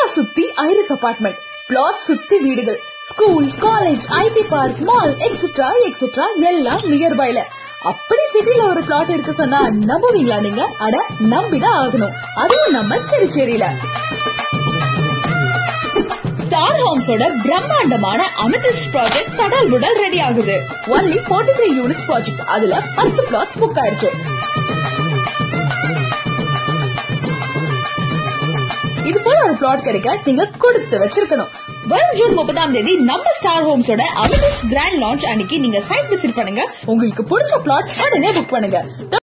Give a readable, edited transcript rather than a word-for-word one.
சுத்தி iris apartment, flat சுத்தி வீடுகள், school, college, IT park, mall etcetera etcetera எல்லாம் நியர்பைல. அப்படி சிட்டில ஒரு பிளாட் இருக்கு சொன்னா நம்புவீங்களா நீங்க? அட நம்பிதான் ஆகணும். அதுவும் நம்ம திருச்சேரியில ஸ்டார் ஹோம்ஸோட பிரம்மாண்டமான அமிதிஸ்ட் ப்ராஜெக்ட் தடால் புடால் ரெடி ஆகுது. Only 43 units project. அதுல 10 பிளாட்ஸ் புக் ஆயிருச்சு. இது போல ஒரு பிளாட் கிடைக்க நீங்க கொடுத்து வச்சிருக்கணும். வரும் ஜூன் 30ஆம் தேதி நம்ம ஸ்டார் ஹோம்ஸோட அமிதிஸ்ட் கிராண்ட் லான்ச் அன்னைக்கு நீங்க சைட் விசிட் பண்ணுங்க. உங்களுக்கு பிடிச்ச பிளாட் உடனே புக் பண்ணுங்க.